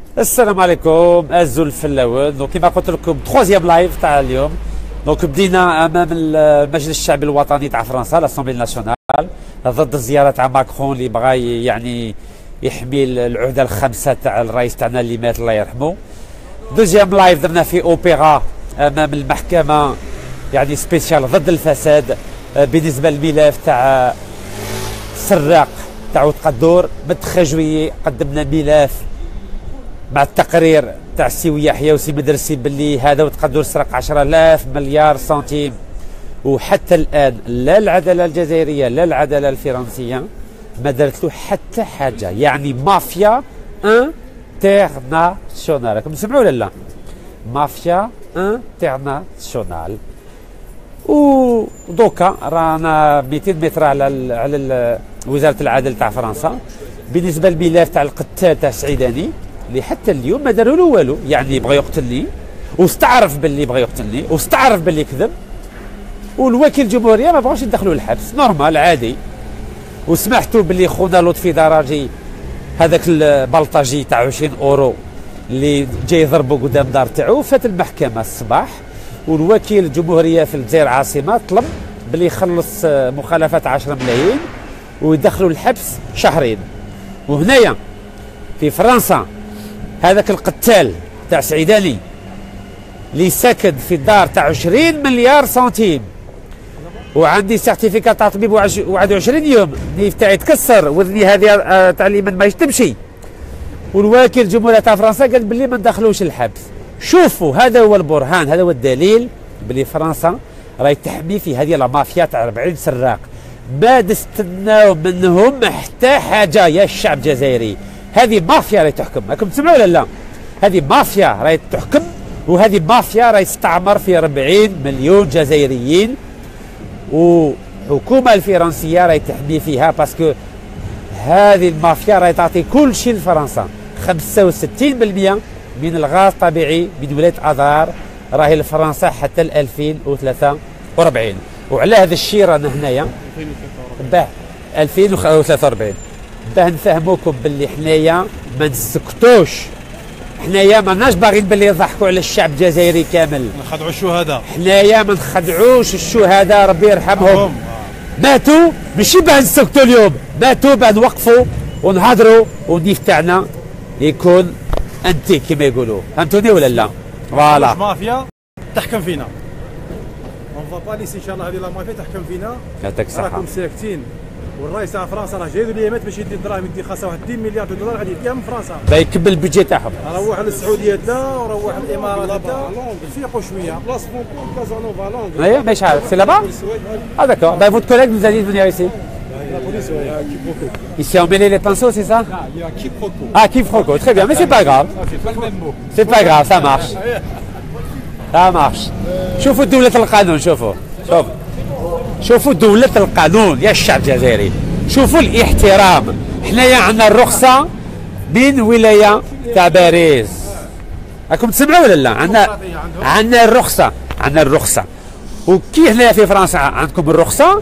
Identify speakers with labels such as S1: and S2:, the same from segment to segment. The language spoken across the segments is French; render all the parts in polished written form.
S1: السلام عليكم الزلف الاول. دونك كما قلت لكم تخوازيام لايف تاع اليوم. دونك بدينا امام المجلس الشعبي الوطني تاع فرنسا لاسومبلي ناسيونال ضد الزياره تاع ماكرون اللي بغى يعني يحمي العهده الخامسه تاع الرئيس تاعنا اللي مات الله يرحمه. دوزيام لايف درنا في اوبرا امام المحكمه يعني سبيسيال ضد الفساد بالنسبه للملف تاع سراق تاع عود قدور. متخ جويي قدمنا ملف مع التقرير تاع السي يحيى وسي مدرسي باللي هذا وتقدر سرق 10,000 مليار سنتيم، وحتى الان لا العداله الجزائريه لا العداله الفرنسيه ما دارت له حتى حاجه. يعني مافيا انترناسيونال، راكم تسمعوا ولا لا؟ مافيا انترناسيونال. ودوكا رانا 200 متر على وزاره العدل تاع فرنسا بالنسبه للملف تاع القتال تاع السعيداني اللي حتى اليوم ما داروا له والو. يعني بغى يقتلني واستعرف باللي بغى يقتلني واستعرف باللي كذب، والوكيل الجمهوريه ما بغاوش يدخلوا الحبس نورمال عادي. وسمعتوا باللي خونا لطفي دراجي هذاك البلطجي تاع 20 اورو اللي جاي يضربوا قدام دار تاعو فات المحكمه الصباح، والوكيل الجمهوريه في الجزائر العاصمه طلب باللي يخلص مخالفات 10 ملايين ويدخلوا الحبس شهرين. وهنايا في فرنسا هذاك القتال تاع سعيداني اللي ساكن في الدار تاع 20 مليار سنتيم وعندي سيرتيفيكات تاع طبيب 21 يوم النيف تاعي تكسر وذني هذه تاع اليمن ما تمشي، والوكيل الجمهوريه تاع فرنسا قال باللي ما ندخلوش الحبس. شوفوا هذا هو البرهان، هذا هو الدليل باللي فرنسا راهي تحمي في هذه المافيا تاع 40 سراق. ما نستناو منهم حتى حاجه يا الشعب الجزائري. هذه مافيا راهي تحكم، راكم تسمعوا ولا لا؟ هذه مافيا راهي تحكم، وهذه مافيا راهي تستعمر في 40 مليون جزائريين، والحكومه الفرنسيه راهي تحمي فيها باسكو هذه المافيا راهي تعطي كل شيء لفرنسا. 65% من الغاز الطبيعي من ولايه اذار راهي لفرنسا حتى 2043. وعلى هذا الشيء رانا هنايا 2043 باه نفهموكم باللي حنايا ما نسكتوش. حنايا ماناش باغيين باللي يضحكوا على الشعب الجزائري كامل،
S2: نخدعوا الشهداء.
S1: حنايا ما نخدعوش الشهداء ربي يرحمهم. ماتوا ماشي باه نسكتوا اليوم، ماتوا باه نوقفوا ونهضروا والنيف تاعنا يكون انتي كما يقولوا. فهمتوني ولا لا؟ فوالا
S2: مافيا تحكم فينا. اون فا با ليسي ان شاء الله هذه لا مافيا تحكم فينا.
S1: يعطيك الصحة.
S2: راكم ساكتين والرئيس تاع فرنسا راه جاي اليمات باش يدي الدراهم، يدي خاصه واحد 2 مليار دولار غادي يديها من فرنسا.
S1: يكمل البيجي تاعهم.
S2: روح للسعوديه لا وروح الامارات لا، فيقوا شويه.
S1: اييه ماشي عارف سي لابا. اه داكور. Bah votre collègue nous a dit de venir ici.
S2: La police,
S1: Ici on mêlait les pinceaux, c'est ça?
S2: il y a quiproquo.
S1: Ah, quiproquo, très bien, mais c'est pas grave.
S2: C'est pas le même mot.
S1: C'est pas grave, ça marche. Ça marche. شوفوا دولة القانون، شوفوا دولة القانون يا الشعب الجزائري، شوفوا الاحترام. حنايا عندنا الرخصة من ولاية تاع باريس. راكم تسمعوا ولا لا؟ عندنا الرخصة، وكي هنايا في فرنسا عندكم الرخصة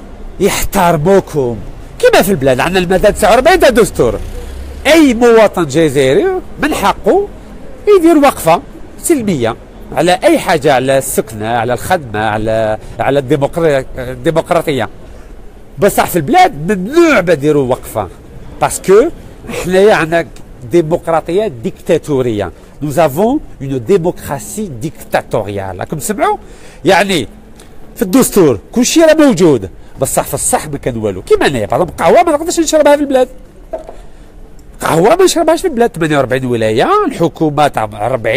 S1: يحترموكم كما في البلاد. عندنا المادة 49 تاع الدستور، أي مواطن جزائري من حقه يدير وقفة سلمية على أي حاجة، على السكنة، على الخدمة، على الديمقراطية. بصح في البلاد ممنوع بديروا وقفة باسكو حنايا عندنا ديمقراطية ديكتاتورية. Nous avons une démocratie dictatoriale. راكم تسمعوا؟ يعني في الدستور كل شيء راه موجود، بصح في الصح ما كان والو. كيما انايا بعض القهوه ما نقدرش نشربها في البلاد، قهوه ما نشربهاش في البلاد. 48 ولايه، الحكومه تاع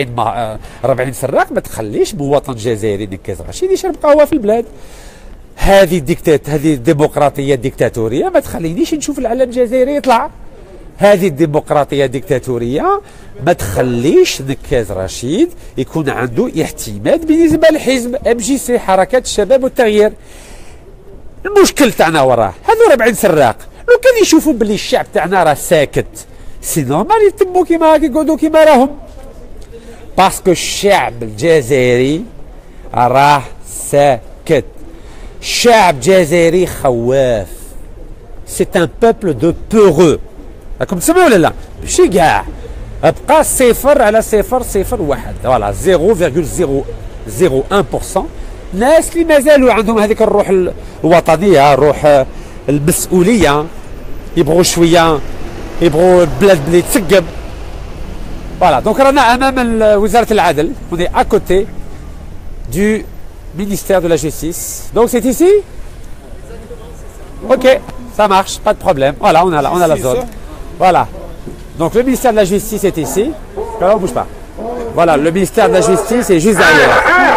S1: 40 سراق ما تخليش مواطن جزائري نكاز رشيد يشرب قهوه في البلاد. هذه الديمقراطيه الديكتاتوريه ما تخلينيش نشوف العلم الجزائري يطلع. هذه الديمقراطيه الديكتاتوريه ما تخليش نكاز رشيد يكون عنده اعتماد بالنسبه لحزب MJC حركه الشباب والتغيير. المشكل تاعنا وراه هذو 40 سراق. لو كان يشوفوا باللي الشعب تاعنا راه ساكت سي نورمال يتموا كيما يقعدوا كيما راهم، باسكو الشعب الجزائري راه ساكت. الشعب الجزائري خواف، سي ان بوبل دو بورو. راكم تسمعوا ولا لا؟ ماشي كاع بقى 0 على 0.001 فوالا 0.001%. ناس اللي مازالوا عندهم هذيك الروح الوطنيه، روح المسؤوليه، يبغوا شويه، يبغوا البلاد بلي تسقم. فوالا دونك رانا امام وزاره العدل، on est à côté du ministère de la justice. Donc c'est ici? Ok, ça marche, pas de problème. Voilà, on a la zone. Voilà. Donc le ministère de la justice est ici. Alors on bouge pas. Voilà, le ministère de la justice est juste derrière.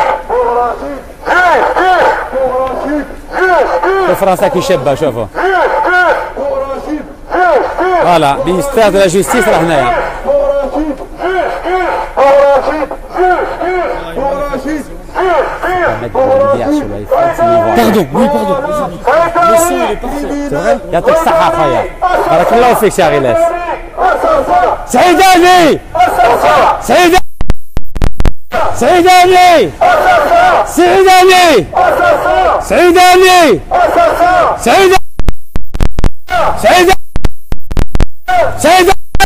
S1: Le français qui chèbe, شوفوا. Voilà, ministère de la justice راه هنايا. Pardon, oui, pardon. Le son, il est parfait. C'est vrai? يعطيك الصحة أخويا. بارك الله فيك شي غيلاس. سعيد علي! سعيد سعيد علي! سعيد علي! سعيد علي! سعيد سعيد سعيد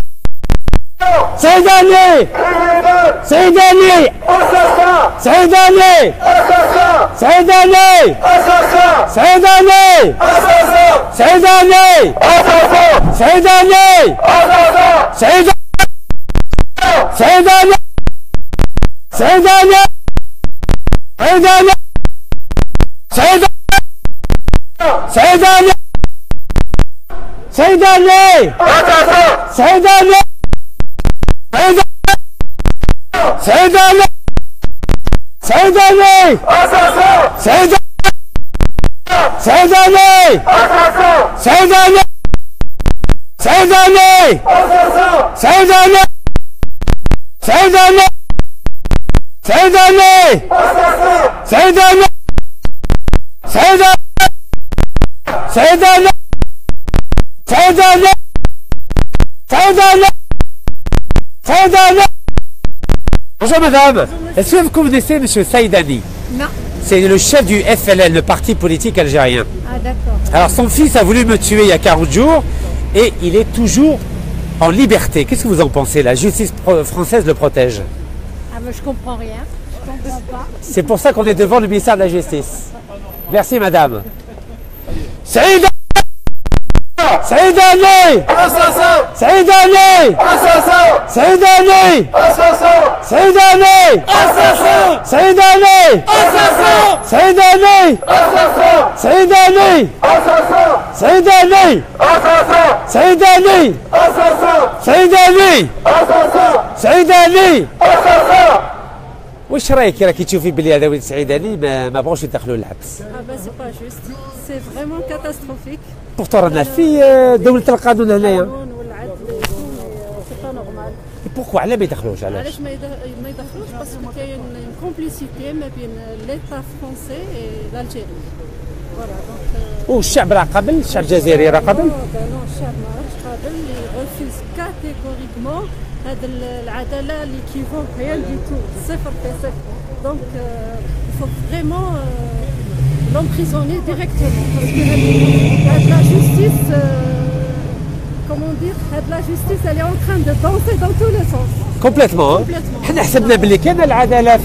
S1: سعيد علي! سعيد علي! سعيد علي! سعيد علي! سعيد علي! سعيد علي! سعيد علي! سعيد سعيد علي! سعيد علي! سعيد علي! سعيد سعيد علي! سعيد علي! سعيد علي! سعيد علي! سعيد علي! سعيد سعيد علي! سعيد علي! سعيد علي! سعيد علي! سعيد علي! سعيد علي! سعيد علي! سعيد علي! سعيد علي! سعيد علي! سعيد علي! سعيد علي! Bonjour madame, est-ce que vous connaissez monsieur Saïdani?
S3: Non.
S1: C'est le chef du FLN, le parti politique algérien.
S3: Ah d'accord.
S1: Alors son fils a voulu me tuer il y a 40 jours et il est toujours en liberté. Qu'est-ce que vous en pensez? La justice française le protège.
S3: Ah mais je comprends rien, je comprends pas.
S1: C'est pour ça qu'on est devant le ministère de la Justice. Merci madame. Saïd سعيد علي! سعيد علي! سعيد علي! سعيد علي! سعيد علي! سعيد علي! سعيد علي! سعيد علي! سعيد علي! سعيد علي! سعيد علي! واش رايك راكي تشوفي بلي هذا ولد سعيد علي ما بغوش يدخلوه للحبس؟
S3: Ah ben c'est pas juste, c'est vraiment catastrophique.
S1: بورتو رانا في دولة القانون هنايا.
S3: القانون والعدل سي با نورمال.
S1: بوركوا علاه ما يدخلوش علاش؟
S3: علاش ما يدخلوش؟ باسكو كاين كومبليسيتي ما بين ليتا فرونسي و الجيري. فوالا دونك
S1: والشعب راه قبل، الشعب الجزائري راه قبل.
S3: نو الشعب ما راهش قابل، لي ريفوز كاتيغوريكمون هاد العداله اللي كيفون ريان دي تو، صفر في صفر. دونك il faut vraiment l'emprisonner directement parce que la justice, comment dire, la justice elle est en train de danser dans tous les sens.
S1: كومبليتمون. حنا حسبنا بلي كاين العداله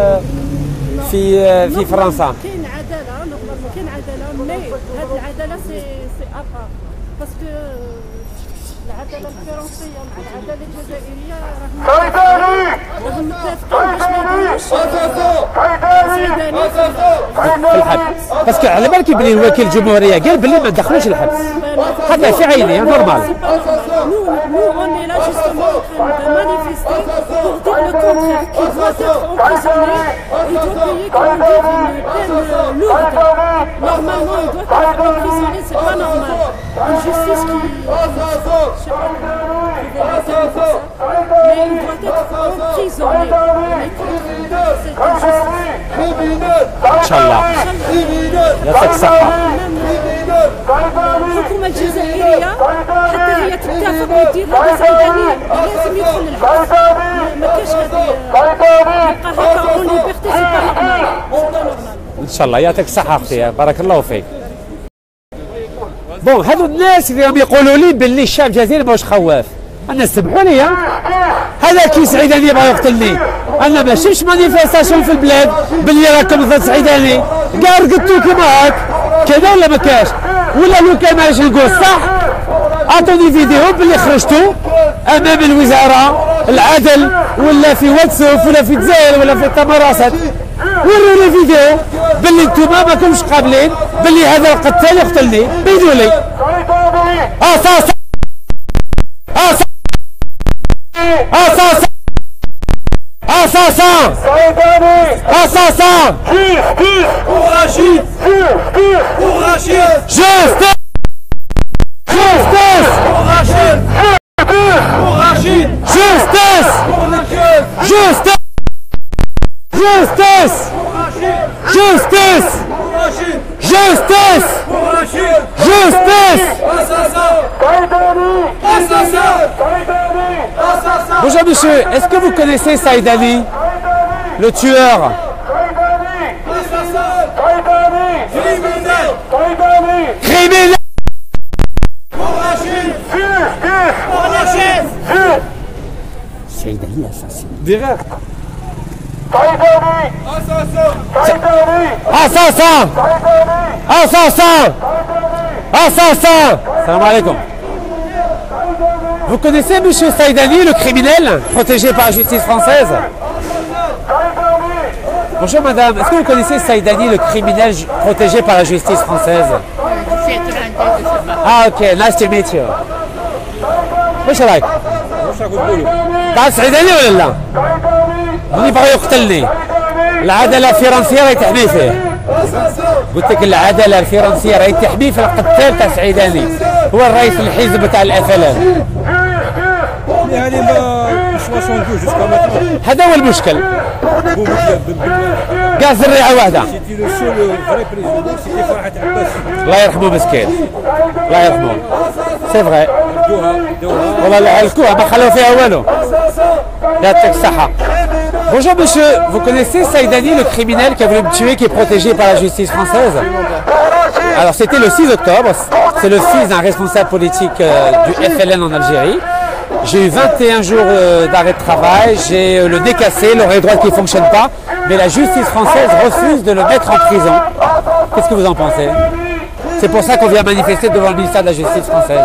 S1: في فرنسا.
S3: كاين عداله نورمالمون، كاين عداله مي هاد العداله سي ابار باسكو العداله الفرنسيه مع العداله الجزائريه راهم متفقين باش ما يديروش سعيداني
S1: في الحبس باسكو على بالك بلي الوكيل الجمهوريه قال بلي ما ندخلوش الحبس. هذا في عيني نورمال.
S3: Nous, on est là justement en train de manifester pour dire le contraire, qu'il doit être emprisonné, il doit payer comment dire, une peine lourde. Normalement, il doit être emprisonné, c'est pas normal. Une justice qui, je sais pas comment dire ça, mais il doit être emprisonné. On est contre cette injustice.
S1: Inch'Allah. يعطيك الصحة.
S3: الحكومة الجزائرية حتى هي تتفق وتدير هذا سعيداني لازم يدخل للحبس. ما كاينش هذه يبقى هكا اون ليبرتي سي با نورمال، سي با نورمال.
S1: ان شاء الله يعطيك الصحة اختي، بارك الله فيك. بون هادو الناس اللي راهم يقولوا لي باللي الشعب الجزائري ماهوش خواف. انا سمحوا لي هذا كي سعيداني يبغى يقتلني. انا ما شفتش مانيفيستاسيون في البلاد باللي راكم ضد سعيداني، كاع رقدتوا كيما هاك كذا ولا ما كاش؟ ولا لو كان ماشي نقول صح اعطوني فيديو باللي خرجتوا امام الوزاره العدل ولا في واتساب ولا في الجزائر ولا في التمارسات، وروني فيديو باللي انتوما ما كنتوش قابلين باللي هذا القتال يقتلني. بينوا لي اساسا اساسا اساسا اساسا
S2: ورشيد ورشيد
S1: جوستيس جوستيس
S2: ورشيد ورشيد
S1: جوستيس جوستيس جوستيس جوستيس جوستيس جوستيس. Bonjour monsieur, est-ce que vous connaissez Saïdani, le tueur? Criminel. Saïdani assassin.
S2: Direct.
S1: Assassin. Assassin. Assassin. Salam alaikum. Vous connaissez monsieur Saïdani, le criminel, protégé par la justice française? Bonjour madame, est-ce que vous connaissez Saïdani, le criminel protégé par la justice française? Ah ok, nice to meet you. وش رايك؟ تعرف سعيداني ولا لا؟ اللي بغى يقتلني. العدالة الفرنسية راهي تحمي فيه. قلت لك العدالة الفرنسية راهي تحمي في القتال تاع سعيداني. هو الرئيس الحزب تاع الافلام.
S2: يعني ما
S1: هذا هو المشكل. كاع زريعة واحدة. الله يرحمه مسكين. الله يرحمه. سي فغي. والله لا علكوها ما خلوا فيها والو. يعطيك الصحة. Bonjour monsieur, vous connaissez Saïdani, le criminel qui a voulu me tuer, qui est protégé par la justice française? Alors c'était le 6 octobre, c'est le fils d'un responsable politique du FLN en Algérie. J'ai eu 21 jours d'arrêt de travail, j'ai le nez cassé, l'oreille droite qui ne fonctionne pas, mais la justice française refuse de le mettre en prison. Qu'est-ce que vous en pensez? C'est pour ça qu'on vient manifester devant le ministère de la Justice française.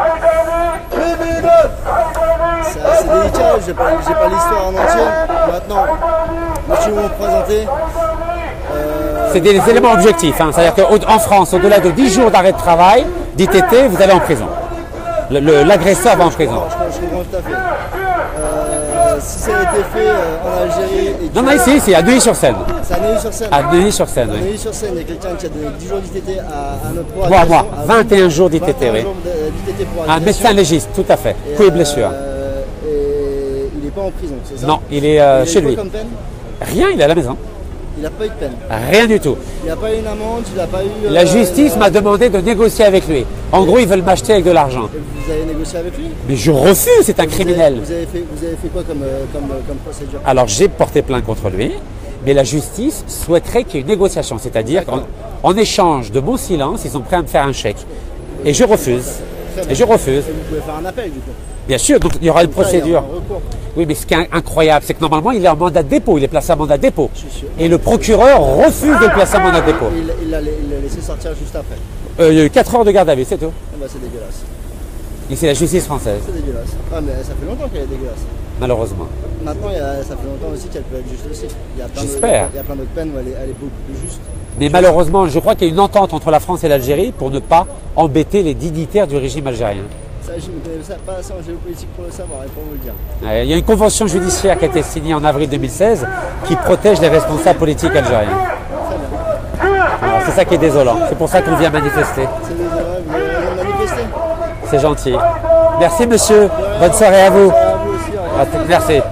S4: C'est délicat, j'ai pas l'histoire en entier. Maintenant, si vous me présentez.
S1: C'est des éléments objectifs, hein. C'est-à-dire qu'en France, au-delà de 10 jours d'arrêt de travail, d'ITT, vous allez en prison. L'agresseur va en prison.
S4: Je comprends tout à fait. Si ça a été fait en Algérie.
S1: Non, non, ici, à Neuilly-sur-Seine.
S4: C'est à Neuilly-sur-Seine.
S1: À Neuilly-sur-Seine, oui.
S4: À Neuilly-sur-Seine, il y a quelqu'un qui a donné 10 jours d'ITT à notre pro.
S1: Moi, 21 jours d'ITT, oui. Un médecin légiste, tout à fait. Coup et blessure.
S4: Et il n'est pas en prison, c'est ça?
S1: Non, il est chez lui.
S4: Comme peine?
S1: Rien, il est à la maison.
S4: Il n'a pas eu de peine.
S1: Rien du tout.
S4: Il n'a pas eu une amende, il n'a pas eu.
S1: La justice m'a demandé de négocier avec lui. En gros, ils veulent m'acheter avec de l'argent.
S4: Vous avez négocié avec lui?
S1: Mais je refuse, c'est un criminel.
S4: Vous avez fait quoi comme procédure?
S1: Alors j'ai porté plainte contre lui, mais la justice souhaiterait qu'il y ait une négociation. C'est-à-dire qu'en échange de mon silence, ils sont prêts à me faire un chèque. Et je refuse. Et je refuse.
S4: Et vous pouvez faire un appel du coup?
S1: Bien sûr, donc il y aura une procédure.
S4: Il y a un recours.
S1: Oui, mais ce qui est incroyable, c'est que normalement, il est en mandat de dépôt, il est placé en mandat de dépôt. Et le procureur refuse de le placer en mandat de dépôt.
S4: Il l'a laissé sortir juste après.
S1: Il y a eu 4 heures de garde à vue, c'est tout.
S4: Ah bah, c'est dégueulasse.
S1: Et c'est la justice française,
S4: C'est dégueulasse. Ah mais ça fait longtemps qu'elle est dégueulasse.
S1: malheureusement.
S4: Maintenant, ça fait longtemps aussi qu'elle peut être juste aussi.
S1: J'espère.
S4: Il y a plein d'autres peines où elle est beaucoup plus juste.
S1: Mais malheureusement, je crois qu'il y a une entente entre la France et l'Algérie pour ne pas embêter les dignitaires du régime algérien.
S4: Ça, je ne connais pas assez en géopolitique pour le savoir et pour vous le dire.
S1: Il y a une convention judiciaire qui a été signée en avril 2016 qui protège les responsables politiques algériens. Voilà, c'est ça qui est désolant. C'est pour ça qu'on vient manifester.
S4: C'est désolé, vous avez manifesté.
S1: C'est gentil. Merci monsieur. Bonne soirée à vous.
S4: À vous aussi, au revoir.
S1: Merci.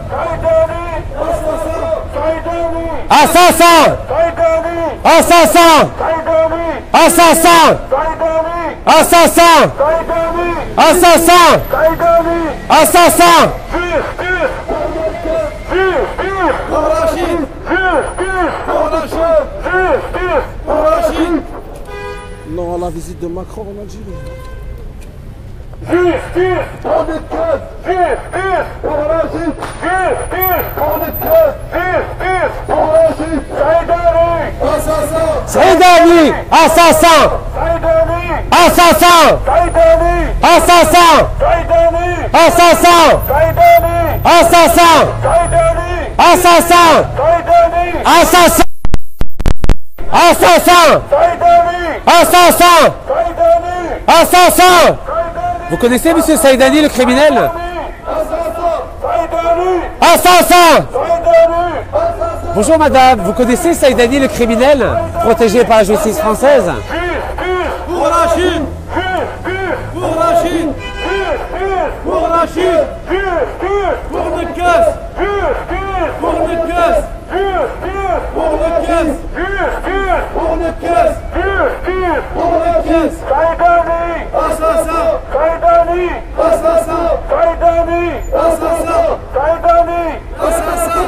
S1: Assassin! Assassin! Assassin! Assassin! Assassin! Assassin!
S2: Non à la visite de Macron en Algérie.
S1: Saïdani, assassin! Assassin! Assassin! Assassin! Assassin! Assassin! Assassin! Assassin! Assassin! Assassin! Vous connaissez monsieur Saïdani, le criminel? Assassin! Bonjour madame, vous connaissez Saïdani, le criminel, protégé par la justice française?
S2: Pour la Chine! Pour la Chine! Pour la Chine! Pour le casse! Pour le casse! Pour le casse! Pour le casse! Pour le casse! Assassin! Assassin! Assassin! Assassin!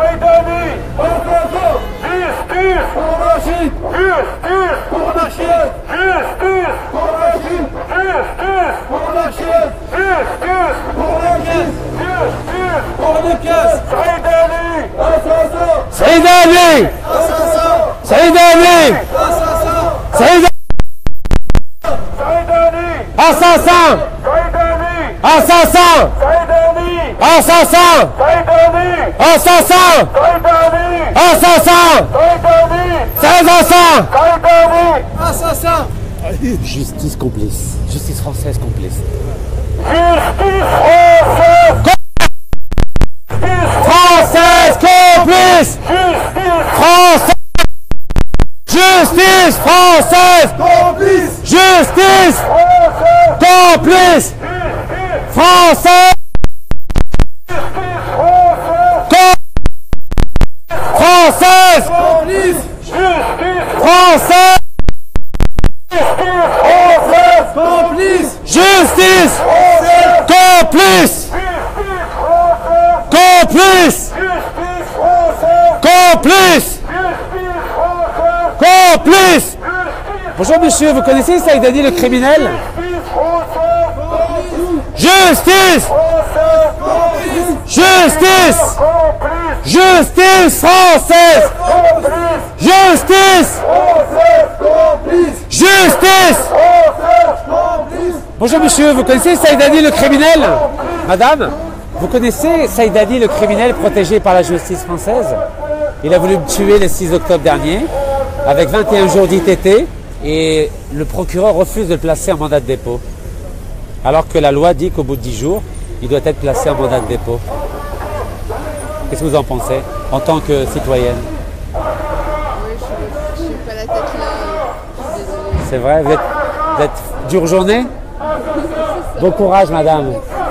S2: Pour la Chine! Pour la Chine! Pour la Chine! Pour la Chine! Pour la Chine! Pour le casse! Assassin!
S1: Saïdani!
S2: Assassin!
S1: Saïdani!
S2: Assassin!
S1: Saïdani! Assassin! Assassin! Assassin! Assassin! Assassin! Assassin!
S2: Assassin!
S1: Justice complice. Justice française complice. Française complice! Française! Justice française!
S2: Complice!
S1: Justice complice! Française! Française!
S2: Complice!
S1: Française!
S2: Complice!
S1: Justice complice! Complice! Complice! Complice! Bonjour monsieur, vous connaissez Saïdani, le criminel? Justice! Justice! Justice française! Justice! Justice! Bonjour monsieur, vous connaissez Saïdani, le criminel? Madame, vous connaissez Saïdani, le criminel protégé par la justice française? Il a voulu me tuer le 6 octobre dernier avec 21 jours d'ITT et le procureur refuse de le placer en mandat de dépôt. Alors que la loi dit qu'au bout de 10 jours, il doit être placé en mandat de dépôt. Qu'est-ce que vous en pensez en tant que citoyenne?
S5: Oui, je n'ai pas la tête là. Je suis désolée.
S1: C'est vrai, vous êtes dure journée? Bon courage madame.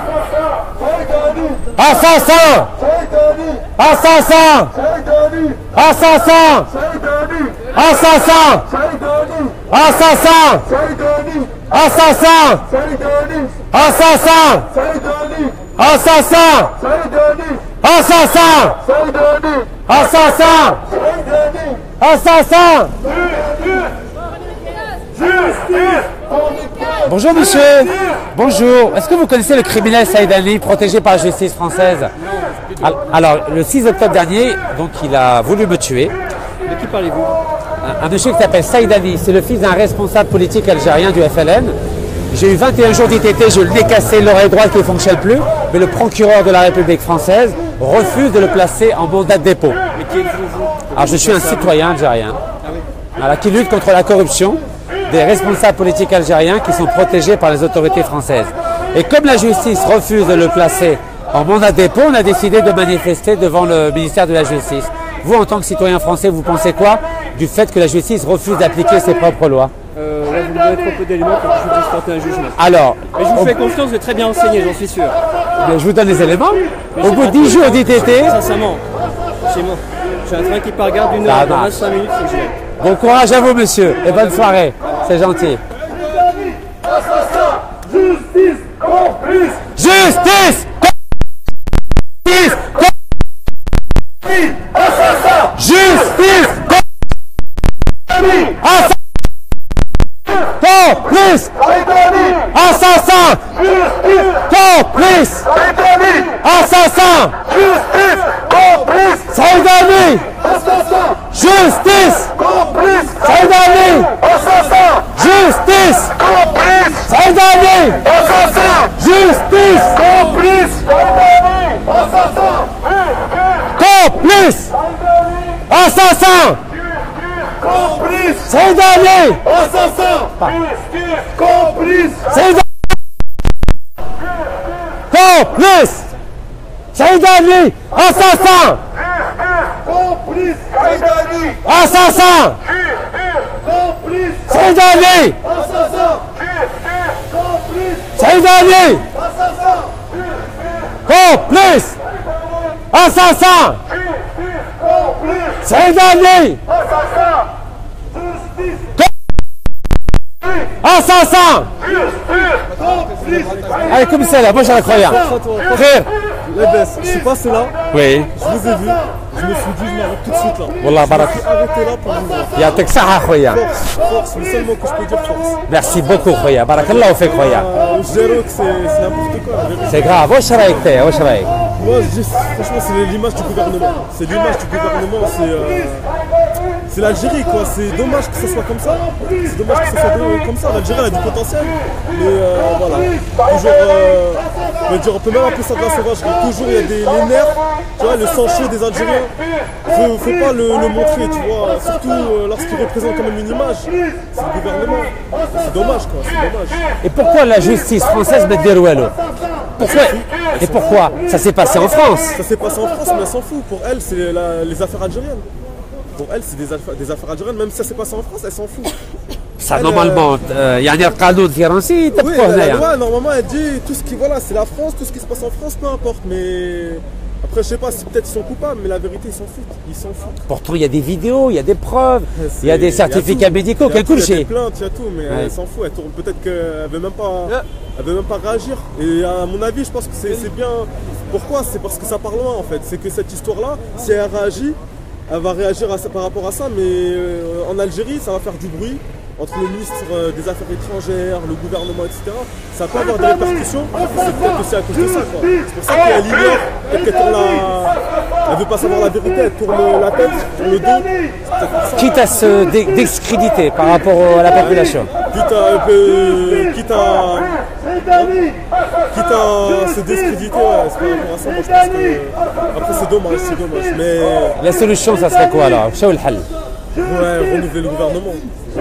S1: Assassin! Assassin! Assassin! Assassin! Assassin! Assassin! Assassin! Assassin! Assassin! Assassin! Assassin! Bonjour monsieur. Bonjour. Est-ce que vous connaissez le criminel Saïdani, protégé par la justice française? Alors, le 6 octobre dernier, donc il a voulu me tuer.
S2: De qui parlez-vous?
S1: Un monsieur qui s'appelle Saïdani, c'est le fils d'un responsable politique algérien du FLN. J'ai eu 21 jours d'ITT, je l'ai cassé l'oreille droite qui ne fonctionne plus, mais le procureur de la République française refuse de le placer en mandat de dépôt.
S2: Mais qui êtes-vous?
S1: Alors je suis un citoyen algérien, voilà, qui lutte contre la corruption des responsables politiques algériens qui sont protégés par les autorités françaises. Et comme la justice refuse de le placer en mandat de dépôt, on a décidé de manifester devant le ministère de la Justice. Vous, en tant que citoyen français, vous pensez quoi du fait que la justice refuse d'appliquer ses propres lois?
S2: Là, vous me donnez trop peu d'éléments pour que je puisse porter un jugement.
S1: Alors,
S2: Mais je vous fais confiance, vous êtes très bien renseigné, j'en suis sûr.
S1: je vous donne les éléments. Au bout de 10 jours d'ITT,
S2: Sincèrement, c'est moi. J'ai un train qui part gare d'une
S1: Ça
S2: heure, dans
S1: marche.
S2: 25 minutes, faut que j'y aille.
S1: bon courage à vous, monsieur, et bonne soirée. C'est gentil.
S2: Justice complice!
S1: Justice! Justice!
S2: Assassin!
S1: Justice! Assassin! Complice!
S2: Saïdani!
S1: Assassin!
S2: Justice!
S1: Assassin. Saïd Ali. Justice. Saïd Ali. Justice. Saïd Ali. Justice. Complice. Assassin. Saïd Ali. Saïd Complice. Saïd Ali. Assassin. Assassin. Saïd Ali. Saïd Ali. Complice. Assassin. Saïd Ali. Assassin. عليكم السلام واش راك خويا خير
S2: لاباس je suis passé là
S1: وي
S2: je vous ai vu je me suis dit je m'arrête tout de suite là
S1: والله بارك
S2: arrêtez là pour vous
S1: يعطيك الصحة خويا
S2: force le seul mot que je peux dire force
S1: ميرسي بوكو خويا بارك الله فيك خويا
S2: Gérox c'est n'importe quoi la vérité.
S1: سي غراف واش رايك فيه واش رايك
S2: Moi je dis franchement c'est l'image du gouvernement c'est l'image du gouvernement c'est l'Algérie quoi c'est dommage que ce soit comme ça c'est dommage que ce soit comme ça l'Algérie elle a du potentiel mais voilà toujours on va dire on peut même appeler ça de la sauvagerie toujours il y a les nerfs tu vois le sang chaud des Algériens faut pas le montrer tu vois surtout lorsqu'il représente quand même une image c'est le gouvernement c'est dommage quoi c'est dommage.
S1: Et pourquoi la justice française met des rouleaux? Pourquoi? Et pourquoi? Ça s'est passé en France.
S2: Ça s'est passé en France mais elle s'en fout pour elle c'est les affaires algériennes pour elle c'est des affaires algériennes même si ça s'est passé en France elle s'en fout.
S1: Ça normalement يعني القانون الفرنسي
S2: Oui,
S1: يطبقوه
S2: la
S1: هنايا.
S2: loi normalement elle dit tout ce qui voilà c'est la France tout ce qui se passe en France peu importe mais après je sais pas si peut-être ils sont coupables mais la vérité ils s'en foutent.
S1: Pourtant il y a des vidéos, il y a des preuves, il y a des certificats médicaux, quel coup
S2: Il y a des
S1: le
S2: plaintes, il y a tout mais elle s'en fout elle tourne peut-être qu'elle veut même pas réagir et à mon avis je pense que c'est bien pourquoi c'est parce que ça part loin en fait c'est que cette histoire là si elle réagit elle va réagir par rapport à ça mais en Algérie ça va faire du bruit entre le ministre des Affaires étrangères, le gouvernement, etc. Ça peut avoir des répercussions, c'est peut-être aussi à cause de ça quoi. C'est pour ça qu'elle ignore, peut-être qu'elle tourne elle veut pas savoir la vérité, elle tourne la tête, tourne le dos.
S1: quitte à se discréditer par rapport à la population.
S2: Quitte à se discréditer, ouais, c'est par rapport à ça, moi je pense que après c'est dommage, mais
S1: La solution ça serait quoi alors? شو الحل؟
S2: ouais, renouveler le gouvernement.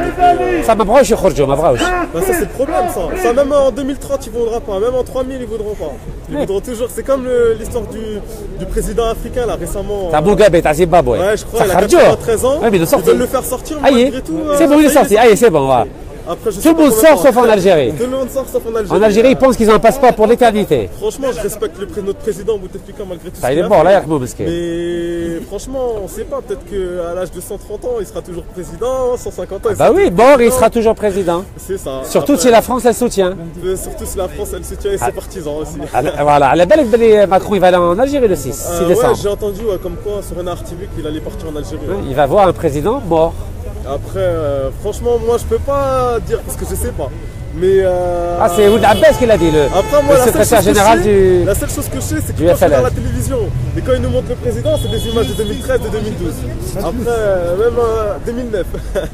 S1: Ça ما بغاوش يخرجوا ما بغاوش.
S2: Bah ça c'est le problème ça même en 2030 ils voudront pas, même en 3000 ils voudront pas. Ils voudront toujours, c'est comme l'histoire du président africain là récemment.
S1: تاع موغابي تاع زيمبابوي.
S2: Ouais je crois il a
S1: خرجوه.
S2: 93 ans,
S1: Ouais, mais
S2: ils veulent le faire sortir
S1: Aïe,
S2: malgré tout.
S1: c'est bon il est
S2: ça y
S1: sorti, aïe c'est bon voilà.
S2: Après, je
S1: Tout
S2: sais
S1: le
S2: pas
S1: monde
S2: combien
S1: sort
S2: de temps.
S1: sauf en Algérie.
S2: Tout le monde sort sauf en Algérie.
S1: En Algérie ils pensent qu'ils ont un passeport pour l'éternité.
S2: Franchement je respecte notre président Bouteflika malgré tout.
S1: Ça il est bon là يرحموا مسكين.
S2: Mais franchement, on sait pas, peut-être qu'à l'âge de 130 ans, il sera toujours président, 150 ans, il
S1: Bah
S2: sera
S1: oui,
S2: toujours
S1: bon, il
S2: président.
S1: sera toujours président.
S2: C'est ça.
S1: Surtout
S2: Après,
S1: si la France elle soutient.
S2: surtout si la France, elle soutient et ses partisans aussi.
S1: Voilà, على بالك بلي Macron il va aller en Algérie le 6
S2: Ouais,
S1: décembre.
S2: j'ai entendu comme quoi sur Renard TV qu'il allait partir en Algérie.
S1: Il va voir un président mort.
S2: Après, franchement, moi je peux pas dire parce que je sais pas. Mais
S1: Ah c'est Ould Abbas qui l'a dit,
S2: après, moi,
S1: le
S2: la seule
S1: secrétaire
S2: chose que
S1: général
S2: je sais-
S1: du...
S2: La seule chose que je sais, c'est que
S1: du
S2: quand je
S1: FLN.
S2: regarde la télévision et quand ils nous montrent le président, c'est des images de 2013, de 2012. Après, même 2009.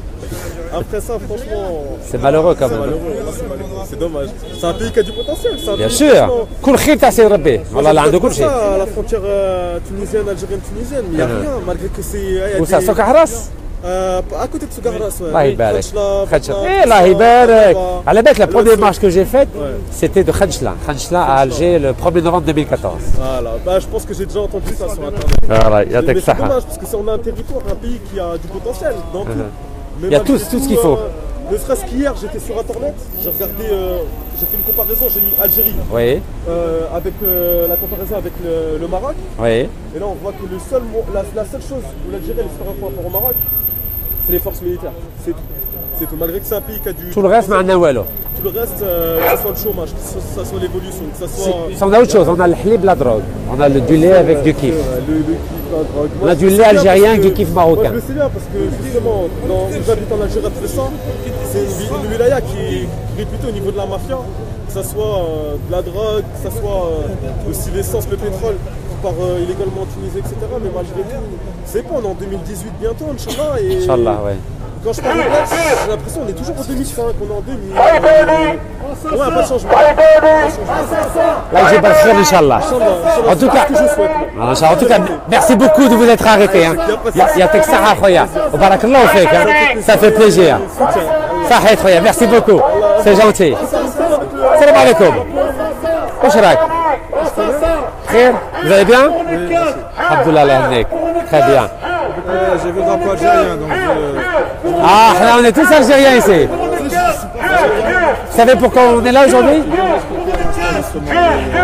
S2: Après ça, franchement.
S1: C'est malheureux quand
S2: C'est
S1: même.
S2: malheureux, là, c'est malheureux, c'est dommage. C'est un pays qui a du potentiel. C'est un
S1: Bien
S2: pays,
S1: sûr.
S2: franchement,
S1: كل خير تاع سيد ربي. والله لا عنده كل شيء.
S2: à la frontière tunisienne, algérienne, tunisienne, mais il n'y a rien, malgré que c'est. il y a
S1: وسا
S2: des-
S1: سوق حراس.
S2: À côté de Sougarras, ouais.
S1: الله يبارك.
S2: Khanchla,
S1: خنشلا.
S2: Batna,
S1: Eh الله يبارك.
S2: Rabat.
S1: على بالك la première
S2: Là,
S1: marche que j'ai faite,
S2: Ouais.
S1: c'était de Khanchla. Khanchla à Alger le 1er novembre 2014.
S2: Voilà, bah, je pense que j'ai déjà entendu ça sur internet.
S1: Voilà,
S2: Mais
S1: يعطيك
S2: c'est
S1: الصحة.
S2: dommage parce que on a un territoire, un pays qui a du potentiel dans tout. Mais
S1: Il y a
S2: malgré
S1: tout ce qu'il faut.
S2: Ne serait-ce qu'hier, j'étais sur internet, j'ai regardé, j'ai fait une comparaison, j'ai mis Algérie
S1: Oui,
S2: avec la comparaison avec le Maroc.
S1: oui.
S2: Et là, on voit que la seule chose où l'Algérie elle se par rapport au Maroc, c'est les forces militaires. C'est tout. C'est tout. Malgré que c'est un pays qui a du.
S1: Tout le reste ما عندنا والو.
S2: Tout le reste, que ce soit le chômage, que ce soit l'évolution, que ce soit.
S1: On a autre chose, on a le halib, la drogue. On a du lait avec du kiff.
S2: Le kiff, la drogue.
S1: On a
S2: Moi,
S1: du
S2: je
S1: lait
S2: sais bien
S1: algérien
S2: parce
S1: avec du
S2: que-
S1: kiff
S2: Moi,
S1: marocain.
S2: je le sais bien parce que justement, où j'habite en Algérie, c'est une wilaya qui est réputée au niveau de la mafia. que ça soit de la drogue, que ça soit aussi l'essence, le pétrole qui part illégalement en Tunisie, etc. Mais malgré tout, c'est pas, on est en 2018 bientôt, Inch'Allah. Et
S1: Inch'Allah, ouais.
S2: quand je parle de Bled, j'ai l'impression qu'on est toujours en 2005, on est en 2000. Ouais, pas de changement.
S1: Là, j'ai pas le faire, Inch'Allah. En tout cas,
S2: c'est ce que je souhaite. moi.
S1: en tout cas, merci beaucoup de vous être arrêté. Hein. Il y a Texara, Khoya. Au Barakallah, au fait. Ça fait plaisir. Sahih, Khoya. Merci beaucoup. C'est gentil. Salam alaikum. Oshrak. Frère, vous allez bien? Abdullah Lahnek. Très bien.
S2: J'ai vu le drapeau algérien, donc
S1: Ah, là, on est tous algériens ici. Vous savez pourquoi on est là aujourd'hui?
S2: ce qui se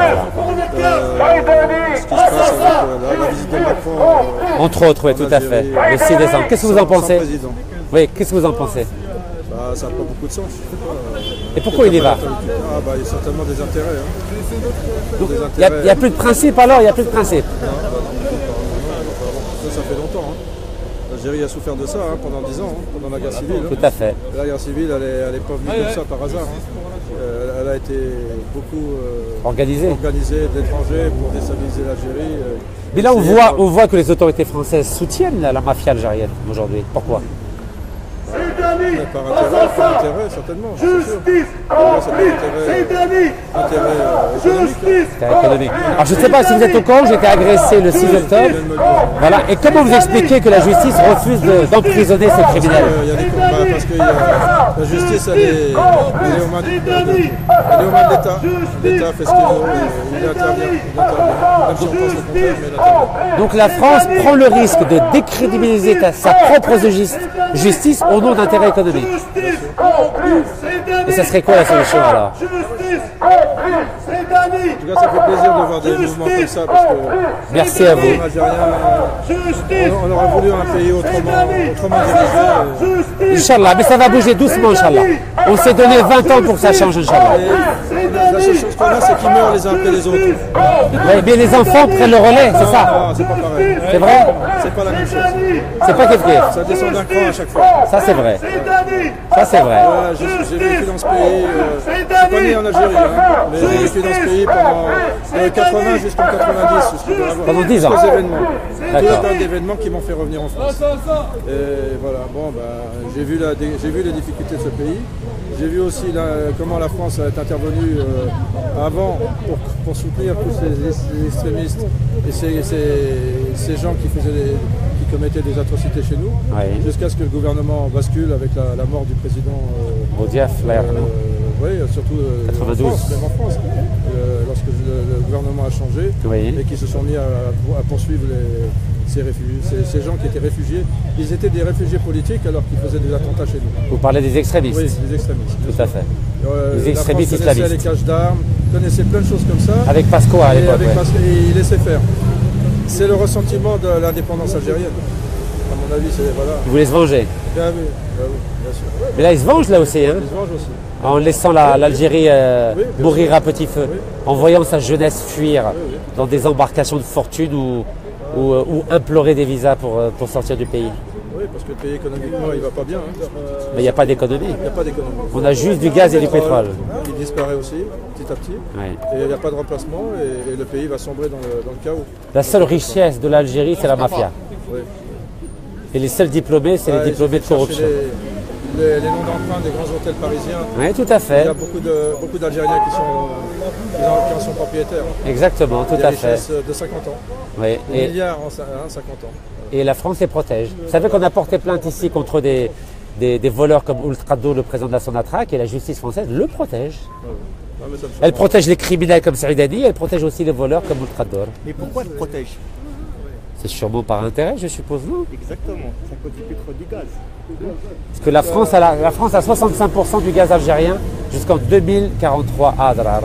S2: passe avec la visite de Macron.
S1: Entre autres, oui, tout à fait. Le 6 décembre. Qu'est-ce que vous en pensez? Oui, qu'est-ce que vous en pensez?
S2: Bah, ça n'a pas beaucoup de sens. Je sais pas.
S1: Et pourquoi il y va?
S2: Ah, bah, il y a certainement des intérêts. Hein.
S1: Donc, il n'y a plus de principe alors? Il n'y a plus de principe?
S2: Ça fait longtemps. Hein. L'Algérie a souffert de ça pendant 10 ans, pendant la guerre civile.
S1: Tout à fait.
S2: La guerre civile, elle n'est pas venue comme ça par hasard. Elle a été beaucoup
S1: Organisée.
S2: de l'étranger pour déstabiliser l'Algérie.
S1: Mais là, on voit que les autorités françaises soutiennent la mafia algérienne aujourd'hui. Pourquoi?
S2: Par intérêt, certainement, c'est sûr. C'est par intérêt économique.
S1: Alors, je ne sais pas si vous êtes au courant, j'ai été agressé le 6 octobre. Voilà. Et comment vous expliquez que la justice refuse d'emprisonner ces criminels?
S2: Il y a des combats parce que la justice, elle est aux mains de l'État. L'État fait ce qu'il veut, il intervient. Même si on pense le contraire, mais il intervient.
S1: Donc la France prend le risque de décrédibiliser sa propre justice au nom d'intérêts économiques. Et ça serait quoi la solution alors?
S2: En tout cas, ça fait plaisir de voir des mouvements comme ça parce que
S1: Merci à vous.
S2: on aurait voulu un pays autrement dirigé.
S1: Inch'Allah, mais ça va bouger doucement, Inch'Allah. On s'est donné 20 ans pour que ça change, Inch'Allah.
S2: La seule chose qu'on a, c'est qu'ils meurent les uns après les autres.
S1: Oui, mais les enfants prennent le relais, c'est ça?
S2: Non, c'est pas pareil.
S1: C'est vrai?
S2: C'est pas la même chose.
S1: C'est pas quelque
S2: Ça descend d'un cran à chaque fois.
S1: Ça c'est vrai. Ça c'est vrai.
S2: J'ai vécu dans ce pays, je suis pas né en Algérie, mais j'ai vécu dans ce pays pendant 80 jusqu'en 90.
S1: Pendant 10 ans.
S2: Tous événements.
S1: D'accord.
S2: Plein d'événements qui m'ont fait revenir en France. Et voilà, bon, j'ai vu les difficultés de ce pays. J'ai vu aussi comment la France est intervenue avant pour soutenir tous ces extrémistes et ces gens qui commettaient des atrocités chez nous,
S1: Oui.
S2: jusqu'à ce que le gouvernement bascule avec la mort du président.
S1: Boudiaf, là.
S2: Oui, surtout
S1: 92.
S2: en France, même en France, lorsque le gouvernement a changé
S1: Oui.
S2: et qui se sont mis à poursuivre ces gens qui étaient réfugiés. Ils étaient des réfugiés politiques alors qu'ils faisaient des attentats chez nous.
S1: Vous parlez des extrémistes?
S2: Oui, des extrémistes.
S1: Tout à fait. Les
S2: La
S1: extrémistes
S2: France connaissait
S1: islamistes.
S2: les caches d'armes, connaissait plein de choses comme ça.
S1: Avec Pasqua à
S2: et
S1: l'époque.
S2: avec
S1: Ouais.
S2: et il laissait faire. C'est le ressentiment de l'indépendance algérienne. À mon avis, c'est voilà.
S1: Ils voulaient se venger.
S2: Bien vu, bien sûr.
S1: Mais là, ils se vengent là aussi, hein,
S2: Ils se vengent aussi.
S1: en laissant l'Algérie
S2: Oui, bien
S1: mourir à petit feu,
S2: Oui.
S1: en voyant sa jeunesse fuir dans des embarcations de fortune ou implorer des visas pour sortir du pays.
S2: Oui, parce que le pays économiquement, il va pas bien.
S1: Mais il n'y a pas d'économie.
S2: Il n'y a pas d'économie.
S1: On a juste du gaz et du pétrole.
S2: Il disparaît aussi, petit à petit.
S1: Ouais.
S2: Et il n'y a pas de remplacement et le pays va sombrer dans le chaos.
S1: La seule richesse de l'Algérie, c'est la mafia.
S2: Oui.
S1: Et les seuls diplômés, c'est les diplômés de corruption.
S2: Les noms d'emprunt des grands hôtels parisiens.
S1: Oui, tout à
S2: Il
S1: fait.
S2: y a beaucoup d'Algériens qui en sont propriétaires.
S1: Exactement, tout
S2: Des
S1: à fait.
S2: richesses de 50 ans.
S1: Oui.
S2: Des milliards en 50 ans.
S1: Et la France les protège. Vous savez qu'on a porté plainte ici contre des voleurs comme Ultrado, le président de la Sonatrach, et la justice française le protège.
S2: Non, mais ça me
S1: Elle protège les criminels comme Saïdani, elle protège aussi les voleurs comme Ultrador.
S4: Mais pourquoi elle protège?
S1: C'est sûrement par intérêt, je suppose, non?
S4: Exactement, c'est à cause du pétrole du gaz.
S1: Parce que la France a 65% du gaz algérien jusqu'en 2043 à Adrar.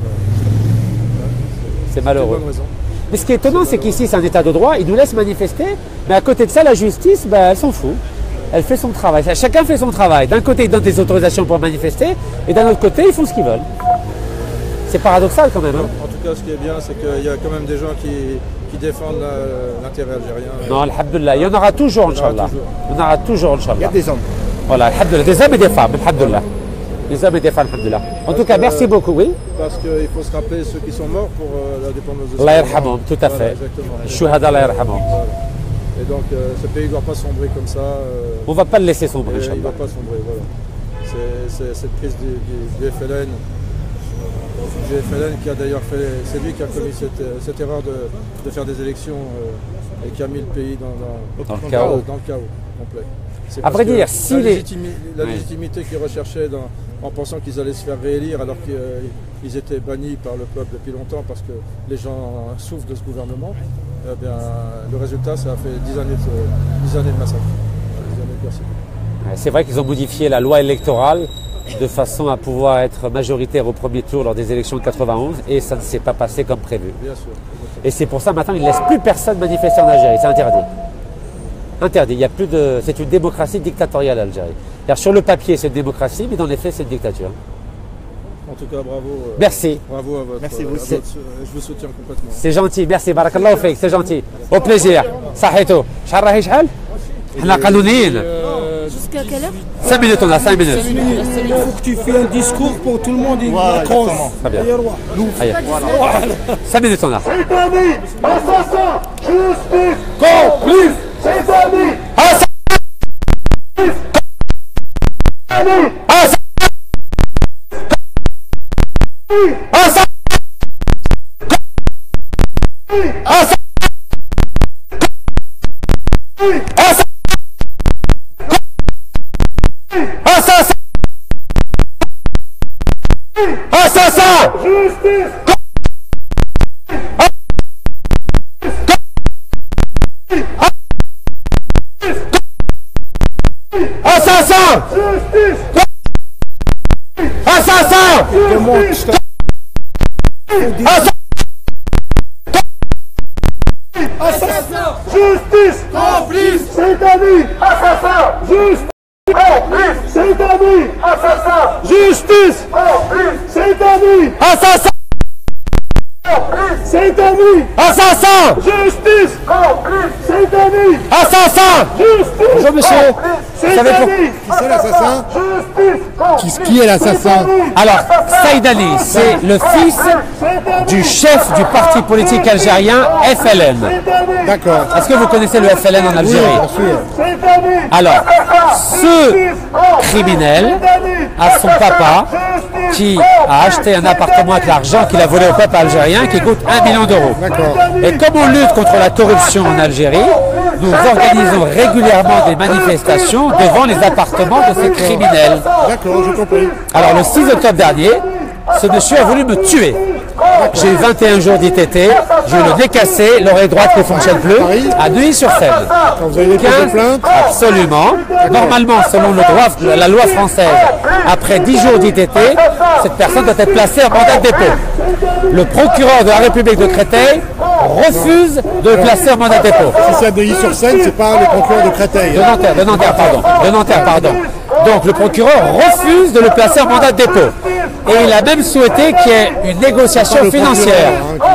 S1: C'est malheureux.
S2: bonne raison.
S1: Mais ce qui est étonnant, c'est qu'ici, c'est un état de droit, ils nous laissent manifester, mais à côté de ça, la justice, elle s'en fout. Elle fait son travail. Chacun fait son travail. D'un côté, ils donnent des autorisations pour manifester, et d'un autre côté, ils font ce qu'ils veulent. C'est paradoxal quand même. Hein.
S2: En tout cas, ce qui est bien, c'est qu'il y a quand même des gens qui défendent l'intérêt algérien.
S1: Non, alhamdoulilah, il y en aura toujours, Inch'Allah.
S2: toujours.
S1: Il y en aura toujours, Inch'Allah.
S4: Il y a des hommes.
S1: Voilà, alhamdoulilah, des hommes et des femmes, alhamdoulilah. Les hommes et des femmes, alhamdoulilah. En tout cas, merci beaucoup, oui.
S6: Parce qu'il faut se rappeler ceux qui sont morts pour l'indépendance de
S1: Allah yarhamhum, tout à fait.
S6: Exactement.
S1: Shuhada, Allah yarhamhum.
S6: Et donc, ce pays ne doit pas sombrer comme ça.
S1: On ne va pas le laisser sombrer,
S6: Il ne
S1: Inch'Allah.
S6: va pas sombrer, voilà. C'est cette crise du FLN. Du FLN qui a d'ailleurs fait, c'est lui qui a commis cette erreur de faire des élections et qui a mis le pays dans
S1: le chaos.
S6: Dans le chaos complet. C'est
S1: À
S6: parce
S1: vrai
S6: que
S1: dire, si
S6: la légitimité qu'ils recherchaient en pensant qu'ils allaient se faire réélire alors qu'ils étaient bannis par le peuple depuis longtemps parce que les gens souffrent de ce gouvernement, eh bien, le résultat, ça a fait 10 années de massacre, 10 années de persécution.
S1: C'est vrai qu'ils ont modifié la loi électorale de façon à pouvoir être majoritaire au premier tour lors des élections de 91 et ça ne s'est pas passé comme prévu.
S6: Bien sûr.
S1: Et c'est pour ça maintenant ils ne laissent plus personne manifester en Algérie, c'est interdit. Interdit, il y a plus de... c'est une démocratie dictatoriale l'Algérie. Sur le papier c'est une démocratie, mais dans les faits c'est une dictature.
S6: En tout cas, bravo.
S1: Merci.
S6: Bravo à votre.
S4: Merci vous.
S6: Je vous soutiens complètement.
S1: C'est gentil, merci, barakallahu fik, c'est gentil. Au plaisir. Sahito. شحال راهي شحال؟ احنا قانونيين.
S3: Jusqu'à quelle heure
S1: 5 minutes on a 5 minutes.
S7: Il faut que tu fais un discours pour tout le monde.
S1: Très bien. Allez. 5 minutes on a.
S8: Complice, c'est amis. Justice. Assassin! Justice! Assassin! Assassin! Justice! Complice! C'est ami! Assassin! Justice! Complice! C'est ami! Assassin! Justice! Complice! C'est ami! Assassin! C'est ami! Assassin! Justice! Complice! C'est ami! Assassin! Justice!
S1: Bonjour monsieur.
S8: C'est
S1: savez pour-
S8: ami!
S7: Qui c'est l'assassin?
S8: Justice!
S7: Qui est l'assassin?
S1: Alors, Saïd Ali, c'est le fils du chef du parti politique algérien FLN.
S7: D'accord.
S1: Est-ce que vous connaissez le FLN en Algérie?
S7: Bien sûr.
S1: Alors, ce criminel a son papa qui a acheté un appartement avec l'argent qu'il a volé au peuple algérien qui coûte 1 million d'euros.
S7: D'accord.
S1: Et comme on lutte contre la corruption en Algérie, nous organisons régulièrement des manifestations devant les appartements de ces criminels.
S7: D'accord, j'ai compris.
S1: Alors le 6 octobre dernier, ce monsieur a voulu me tuer. J'ai eu 21 jours d'ITT, j'ai eu le nez cassé, l'oreille droite ne fonctionne plus, à Neuilly-sur-Seine.
S7: Quand vous avez déposé
S1: 15,
S7: plainte,
S1: absolument. Normalement, selon la loi française, après 10 jours d'ITT, cette personne doit être placée en mandat de dépôt. Le procureur de la République de Créteil refuse de le placer en mandat de dépôt.
S7: si c'est à Neuilly-sur-Seine, c'est pas le procureur de Créteil.
S1: De Nanterre, pardon. Donc le procureur refuse de le placer en mandat de dépôt. Et il a même souhaité qu'il y ait une négociation
S7: Le procureur,
S1: financière.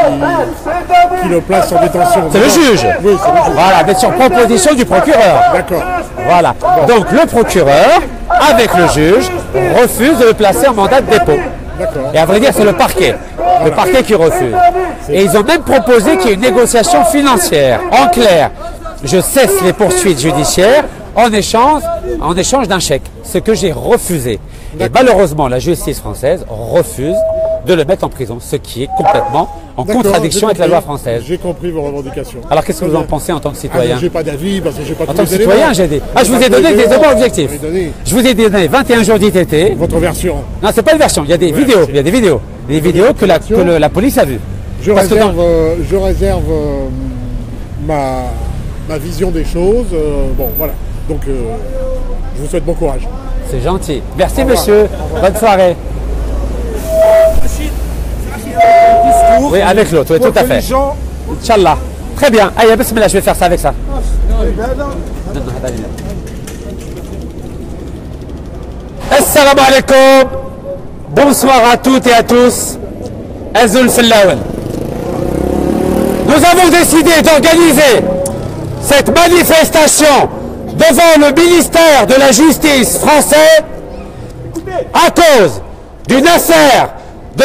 S7: qui le place en détention.
S1: C'est le juge.
S7: Oui, c'est le juge.
S1: Voilà, mais sur proposition du procureur.
S7: D'accord.
S1: Voilà. Donc le procureur, avec le juge, refuse de le placer en mandat de dépôt.
S7: D'accord.
S1: Et à vrai dire, c'est le parquet qui refuse. Et ils ont même proposé qu'il y ait une négociation financière. En clair, je cesse les poursuites judiciaires en échange d'un chèque, ce que j'ai refusé. Et malheureusement, la justice française refuse de le mettre en prison, ce qui est complètement en
S7: D'accord,
S1: contradiction
S7: j'ai
S1: avec la
S7: compris.
S1: loi française.
S7: J'ai compris vos revendications.
S1: Alors qu'est-ce que vous en pensez en tant que citoyen?
S7: J'ai pas d'avis parce que j'ai pas
S1: En
S7: tous
S1: tant que
S7: les
S1: citoyen,
S7: éléments.
S1: j'ai dit. Ah, je
S7: J'ai
S1: vous
S7: pas
S1: ai
S7: tous les
S1: donné des
S7: éléments.
S1: éléments objectifs.
S7: Vous m'avez donné
S1: Je vous ai donné 21 jours d'ITT.
S7: votre version.
S1: Non, c'est pas une version, il y a des vidéos. Il y a des vidéos. Des vidéos que la police a vues.
S7: Je
S1: Parce que
S7: réserve, ma vision des choses. Bon, voilà. Donc, je vous souhaite bon courage.
S1: C'est gentil. Merci monsieur. Bonne soirée. Oui, avec l'autre, oui, tout à fait. Inch'Allah. Très bien. Allez, bismillah, je vais faire ça avec ça. Assalamu alaikum. Bonsoir à toutes et à tous. Azul Fillaouen. Nous avons décidé d'organiser cette manifestation devant le ministère de la Justice français à cause d'une affaire de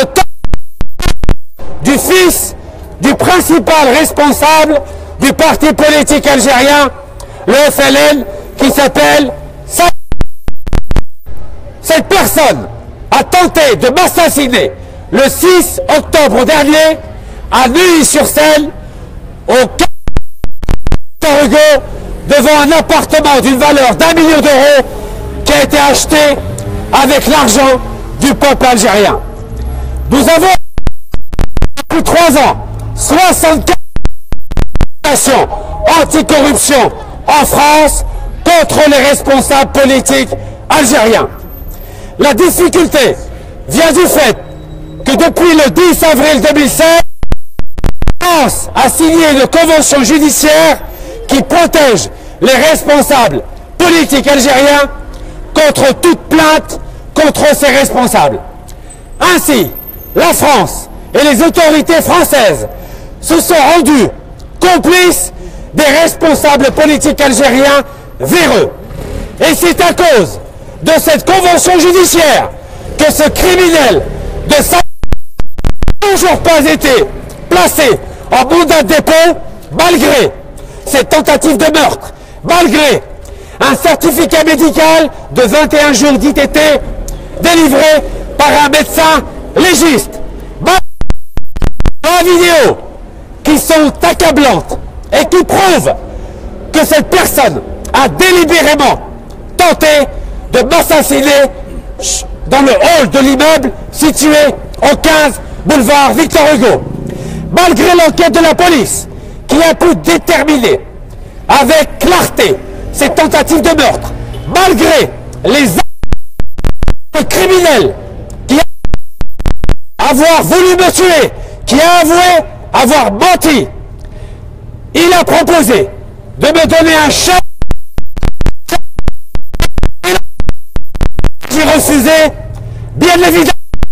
S1: du fils du principal responsable du parti politique algérien, le FLN, qui s'appelle Saïd. Cette personne a tenté de m'assassiner le 6 octobre dernier à Neuilly-sur-Seine, au Victor Hugo, devant un appartement d'une valeur d'1 million d'euros qui a été acheté avec l'argent du peuple algérien. Nous avons depuis 3 ans 64 actions anticorruption en France contre les responsables politiques algériens. La difficulté vient du fait que depuis le 10 avril 2016, la France a signé une convention judiciaire qui protège les responsables politiques algériens contre toute plainte contre ces responsables. Ainsi, la France et les autorités françaises se sont rendues complices des responsables politiques algériens véreux. Et c'est à cause de cette convention judiciaire que ce criminel de Saïd n'a toujours pas été placé en mandat de dépôt, malgré cette tentative de meurtre, malgré un certificat médical de 21 jours d'ITT délivré par un médecin légiste. Des vidéos qui sont accablantes et qui prouvent que cette personne a délibérément tenté de m'assassiner dans le hall de l'immeuble situé au 15 boulevard Victor Hugo. Malgré l'enquête de la police qui a pu déterminer avec clarté cette tentative de meurtre, malgré les actes criminels qui a avoir voulu me tuer, qui a avoué avoir menti, il a proposé de me donner un chèque. J'ai refusé, bien évidemment.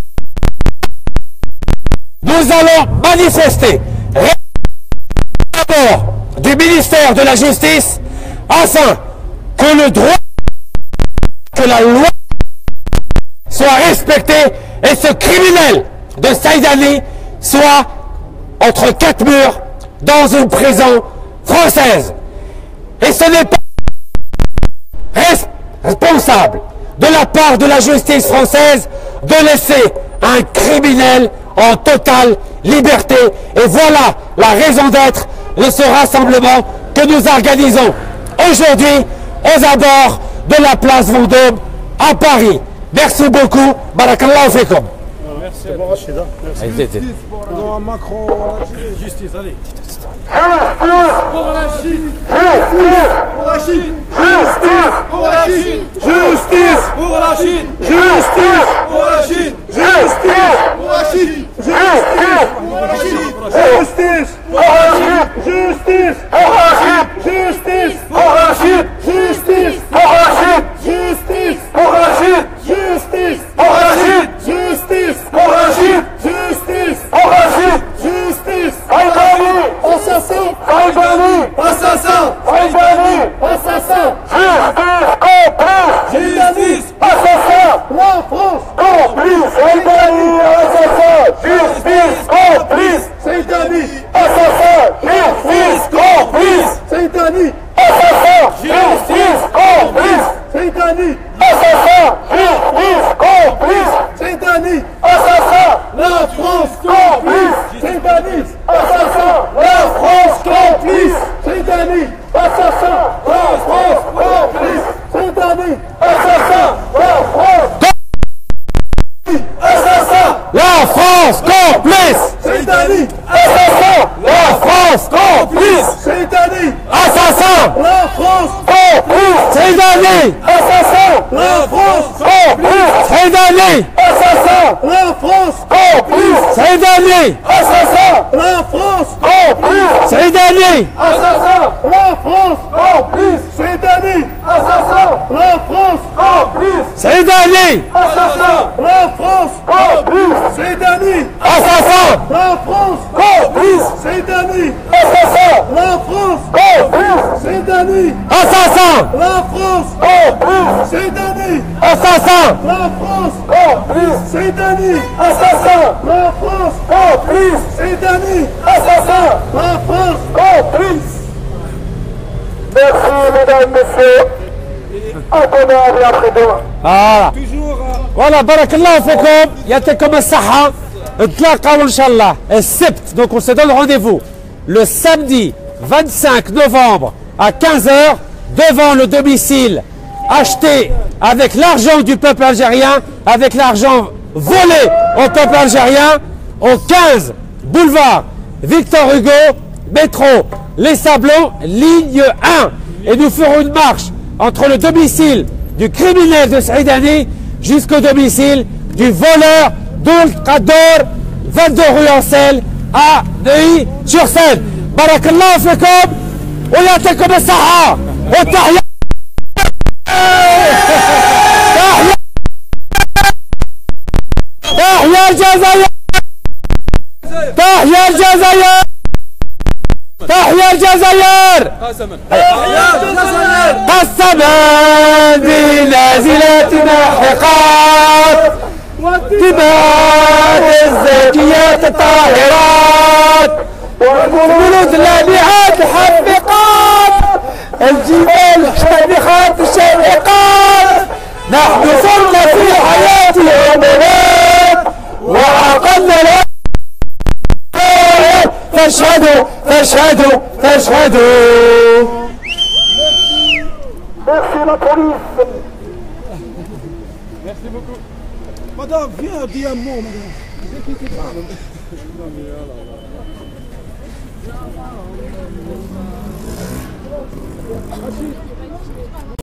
S1: Nous allons manifester rapport du ministère de la Justice afin que le droit, que la loi soit respectée et ce criminel de Saïd Ali soit entre 4 murs dans une prison française. Et ce n'est pas responsable de la part de la justice française de laisser un criminel en totale liberté. Et voilà la raison d'être de ce rassemblement que nous organisons aujourd'hui aux abords de la place Vendôme à Paris. Merci beaucoup. Barakallahu fikum.
S6: Merci. C'est bon, Rachida. Merci. Non, Macron, justice, allez. Pour la Chine. Pour la Chine. Pour la Chine. Justice. Pour la Chine. Justice. Pour la Chine. Justice. Pour la Chine. Justice. Pour la Chine. Justice. Pour la Chine. Justice. Pour la Chine. Justice. Pour la Chine. Justice. Pour la Chine. Justice. Pour la Chine. Justice. Pour la Chine. Justice. Pour la Chine. Justice. Pour la Chine. Justice. Albani. Assassin. Albani. Assassin. Albani. Assassin. Justice. Complice. Justice. Assassin. La France. Complice. Albani. Assassin. Justice. Complice. Saïdani. Assassin. Justice. Complice. Saïdani. Assassin. Justice. Complice. Saïdani. Assassin. Justice. Complice. Saïdani. Assassin. La France. Complice. Saïdani. Assassin. La France. Complice. Saïdani. Assassin. La France. Complice. Saïdani. Assassin. La France. Assassin.
S1: La France complice.
S6: Saïdani. Assassin. La France. Complice. Saïdani.
S1: Assassin.
S6: La France. Complice.
S1: Saïdani.
S6: Assassin. La France. Complice.
S1: Saïdani.
S6: Assassin. La France. Complice.
S1: Saïdani.
S6: Assassin. La France. Complice.
S1: Saïdani.
S6: Assassin. La France. Complice. Saïdani. Assassin. La France. Complice.
S1: Saïdani.
S6: Assassin. La France. Complice. Saïdani.
S1: Assassin.
S6: La France. Complice. Saïdani. Assassin. La France. Complice. Saïdani.
S1: Assassin.
S6: La France. Complice. Saïdani.
S8: Assassin.
S9: La France complice. Saïdani.
S8: Assassin.
S9: La France
S8: Complice.
S9: Saïdani.
S8: Assassin.
S9: La France
S8: Complice. Merci, mesdames, messieurs. À demain et après-demain.
S1: Voilà, barakallah fikum, yatakum as-saha. نتلاقاو ان شاء الله السبت. Donc on se donne rendez-vous le samedi 25 novembre à 15h devant le domicile acheté avec l'argent du peuple algérien, avec l'argent volé au peuple algérien, au 15 boulevard Victor Hugo, métro Les Sablons, ligne 1. Et nous ferons une marche entre le domicile du criminel de Saïdani jusqu'au domicile du voleur Doul Qador, 22 rue Ancel à Neuilly-sur-Seine. Barakallahu fikum wa yatakum as-saha wa tahya تحيا الجزائر تحيا الجزائر تحيا الجزائر قسما بنازلات ناحقات دماء الزكيات الطاهرات والجنود اللامعات الحافقات الجبال الشامخات الشامقات نحن صرنا في حياتهم موت وعقلنا فاشهدوا فاشهدوا فاشهدوا.
S8: Merci la police.
S9: Merci beaucoup. Madame, viens, dis un mot, madame. Ne vous inquiétez pas.